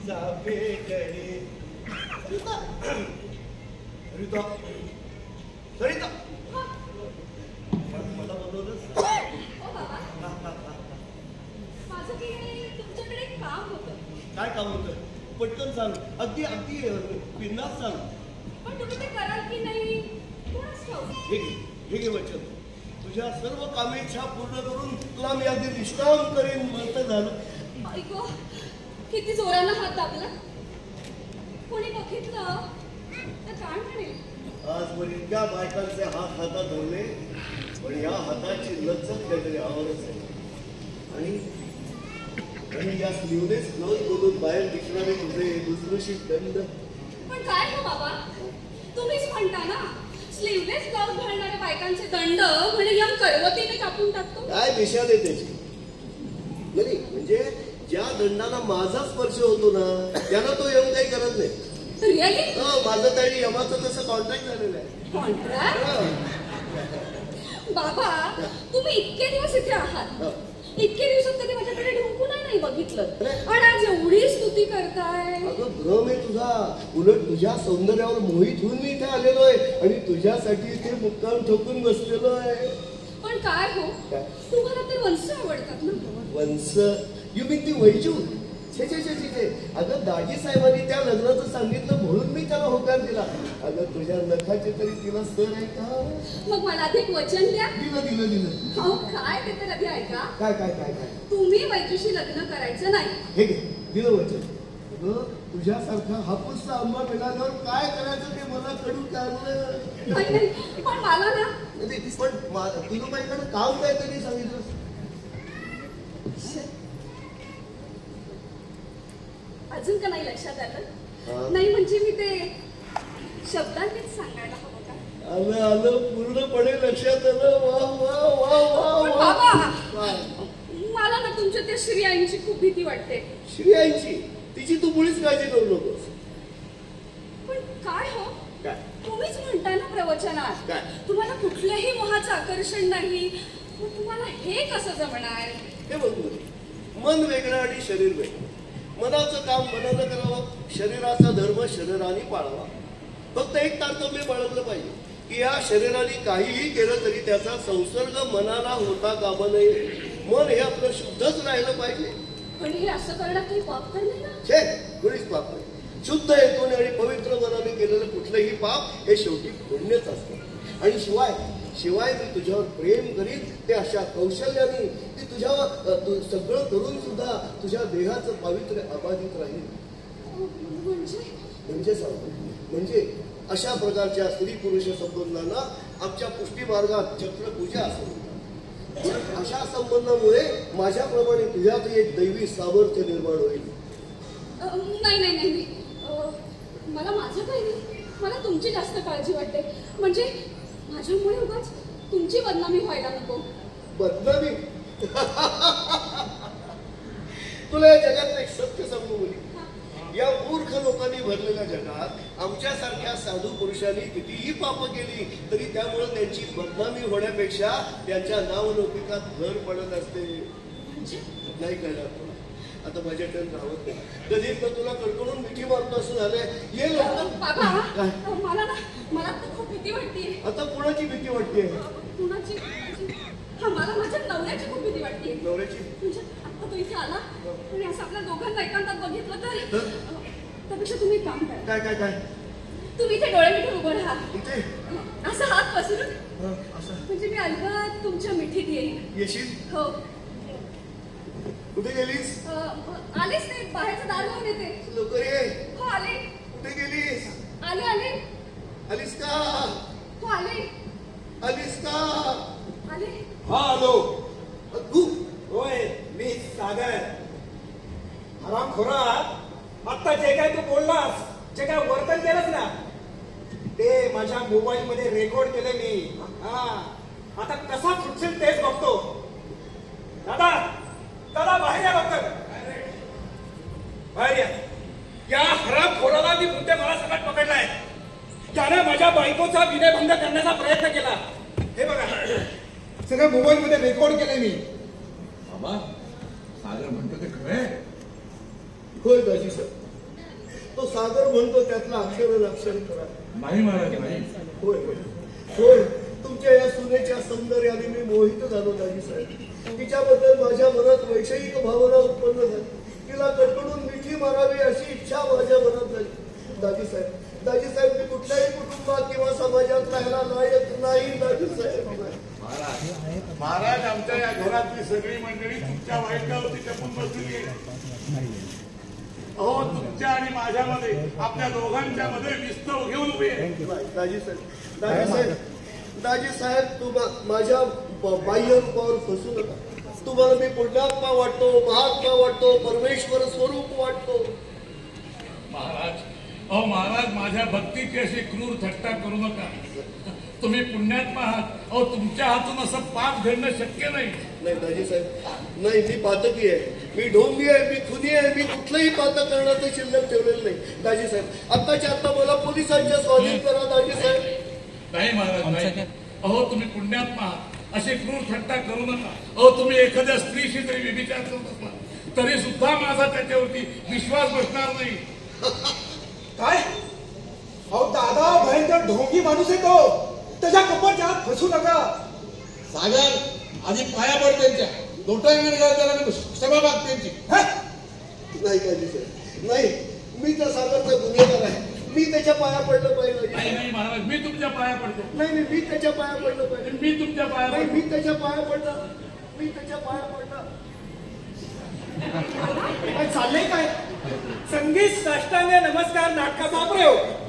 चाफेकडे सरिता सरिता सरिता मला बोलवलंस माझं तुमच्याकडे काम होतं. काय काम होतं पटकन सांग. अगदी अगदी बिनधास्त सांग. पण तुम्ही ते कराल की नाही कोणाच ठाऊक. हे घे वचन. तुझ्या सर्व कामेच्छा पूर्ण करून तुला मी अगदी निष्काम करेन म्हणतं झालं. ऐको किती जोरानं हात दाबला. कोणी बघितलं तर काय म्हणेल. आजवर इतक्या बायकांचे हात हातात धरले पण या हाताची लज्जत काहीतरी आवडच आहे. आणि या स्लीवलेस ब्लाउज मधून बाहेर दिसणारे तुझे दुसरूशीत दंड. पण काय हो बाबा तुम्हीच म्हणता ना स्लीवलेस ब्लाउज घालणाऱ्या बायकांचे दंड म्हणजे यम कडवतीने कापून टाकतो. काय दिशा दे त्याची. नाही म्हणजे ज्या दंडाला माझा स्पर्श होतो ना त्याला तो यम काही करत नाही. रिअली माझं तरी यमाचं तसं कॉन्ट्रॅक्ट झालेलं आहे. कॉन्ट्रॅक्ट. बाबा तुम्ही इतके दिवस इथे आहात इतके दिवसात कधी माझ्याकडे ढुंकून नाही बघितलं आणि आज एवढी स्तुती करताय. अगं भ्रम आहे तुझा. उलट तुझ्या सौंदर्यावर मोहित होऊन मी इथे आलेलो आहे आणि तुझ्यासाठी इथे मुक्काम ठोकून बसलेलो आहे. पण काय हो तुम्हाला तर वंश आवडतात ना. वंश यू मीन ती वैजू. छे छे छे छे. अगं दाजी साहेबांनी त्या लग्नाचं सांगितलं म्हणून मी त्याला होकार दिला. अगं तुझ्या नखाचे तरी तिला सर आहे का. मग मला अधिक वचन द्या. दिलं दिलं दिलं. अहो काय ते तर आधी ऐका. काय काय काय काय तुम्ही वैजूशी लग्न करायचं नाही. हे घे दिलं वचन. अगं तुझ्यासारखा हापूसचा आंबा मिळाल्यावर काय करायचं ते मला कडून काढलं. नाही पण मला ना पण तुला माझ्याकडे काम काय तरी सांगितलं. अजून का नाही लक्षात आलं. नाही म्हणजे मी ते शब्दांनीच सांगायला हवं का. आलं आलं पूर्णपणे लक्षात आलं. वा वा वा वा बाबा मला ना तुमच्या त्या श्रीआईंची खूप भीती वाटते. श्रीआईंची तिची तू मुळीच काळजी करू नकोस. पण काय हो काय तुम्हीच म्हणता ना प्रवचनात काय तुम्हाला कुठल्याही मोहाचं आकर्षण नाही. मग तुम्हाला हे कसं जमणार. हे बघ मन वेगळं आणि शरीर वेगळं. मनाचं काम मनानं करावं. शरीराचा धर्म शरीराने पाळावा. फक्त एक तारतम्य बाळगलं पाहिजे की या शरीराने काहीही केलं तरी त्याचा संसर्ग मनाला होता कामा नये. मन हे आपलं शुद्धच राहिलं पाहिजे. पण हे असं करण्यात काही पाप तर नाही ना. छे कोणीच पाप नाही. शुद्ध हेतूने आणि पवित्र मनाने केलेलं कुठलंही पाप हे शेवटी पुण्यच असतं. आणि शिवाय मी तुझ्यावर प्रेम करीन ते अशा कौशल्याने की तुझ्यावर सगळं करून सुद्धा तुझ्या देहाचं पावित्र्य अबाधित राहील. म्हणजे सांगतो म्हणजे अशा प्रकारच्या स्त्री पुरुष संबंधांना आमच्या पुष्टी मार्गात चक्रपूजा असं म्हणतात. अशा संबंधामुळे माझ्याप्रमाणे तुझ्यातही एक दैवी सामर्थ्य निर्माण होईल. नाही मला माझं काही नाही. मला तुमची जास्त काळजी वाटते. म्हणजे माझ्यामुळे उगाच तुमची बदनामी व्हायला नको. बदनामी तुला या जगात एक सत्य सांगू मुली. या मूर्ख लोकांनी भरलेल्या जगात आमच्यासारख्या साधू पुरुषांनी कितीही पाप केली तरी त्यामुळे त्यांची बदनामी होण्यापेक्षा त्यांच्या नावलौकिकात भर पडत असते. नाही कळलं आता माझ्याकडे राहत नाही. कधी तर तुला कडकडून मिठी मारतो असं झालंय. ये लवकर. मला तर खूप भीती वाटते. आता कुणाची भीती वाटते. कुणाची. मला माझ्या नवऱ्याची खूप भीती वाटते. नवऱ्याची म्हणजे आता तो इथे आला आणि असं आपल्या दोघांना एकांतात बघितलं तर त्यापेक्षा तुम्ही काम करा. काय काय काय तुम्ही इथे डोळे मिठून उभं राहा. इथे असं हात पसरून म्हणजे मी अलगद तुमच्या मिठीत येईल. येशील. हो. कुठे गेलीस. आलेच नाही. बाहेरचं दार लावून येते. लवकर ये. हो आले. कुठे गेलीस. आले. आलीस का. हो आले. आलीस का. आले. हा आलो. तू होय मी सागर. हरामखोरा आता जे काय तू बोललास जे काय वर्तन केलंस ना ते माझ्या मोबाईल मध्ये रेकॉर्ड केले मी. हा आता कसा सुटशील तेच बघतो. दादा दादा बाहेर या लवकर. बाहेर या हरामखोराला मी मुद्दे मला सगळ्यात पकडलाय. त्याने माझ्या बायकोचा विनयभंग करण्याचा प्रयत्न केला. हे बघा सगळं मोबाईल मध्ये रेकॉर्ड केलंय मी. बाबा सागर म्हणतो ते खरंय. होय दाजी सर तो सागर म्हणतो त्यातला अक्षर करा. नाही महाराज नाही. होय होय होय, तुमच्या या सुनेच्या सौंदर्याने मी मोहित झालो दाजी साहेब. तिच्याबद्दल माझ्या मनात वैषयिक भावना उत्पन्न झाली. तिला कडकडून मिठी मारावी अशी इच्छा माझ्या मनात झाली. दाजी साहेब मी कुठल्याही कुटुंबात किंवा समाजात राहायला लायक नाही दाजी साहेब. महाराज आमच्या या घरातली सगळी मंडळी तुमच्या वाईटावरती टपून बसलेली आहे. अहो तुमच्या आणि माझ्यामध्ये आपल्या दोघांच्या मध्ये विस्तव घेऊन उभी आहे. दाजी साहेब माझ्या बाह्य रूपावर फसू नका. तुम्हाला मी पुण्यात्मा वाटतो, महात्मा वाटतो, परमेश्वर स्वरूप वाटतो. महाराज माझ्या भक्तीची अशी क्रूर थट्टा करू नका. तुम्ही पुण्यात्मा आहात. अहो तुमच्या हातून असं पाप घडणं शक्य नाही. नाही दाजी साहेब नाही, मी पातकी आहे, मी ढोंगी आहे, मी खुनी आहे. मी कुठलंही पातक करण्याचं शिल्लक ठेवलेलं नाही. दाजी साहेब आत्ताच्या आत्ता मला पोलिसांच्या स्वाधीन करा दाजी साहेब. नाही महाराज नाही. अहो तुम्ही पुण्यात्मा आहात, अशी क्रूर थट्टा करू नका. अहो तुम्ही एखाद्या स्त्रीशी जरी व्यभिचार करत असला तरी सुद्धा माझा त्याच्यावरती विश्वास बसणार नाही. काय? अहो दादा भयंकर ढोंगी माणूस आहे तो. त्याच्या कपडच्या आत फसू नका. सागर आधी पाया पड त्यांच्या. लोटांगण घालताना सभा बाग त्यांची. नाही दाजी साहेब नाही, मी त्या सागरचा गुन्हेगार आहे. मी त्याच्या पाया पडलं पाहिजे. नाही महाराज मी तुमच्या पाया पडतो. नाही मी त्याच्या पाया पडलं पाहिजे. मी तुमच्या पाया नाही, पडतो. मी त्याच्या पाया पडलं. काय चाललंय काय? संगीत साष्टांग नमस्कार नाटकाचा प्रयोग.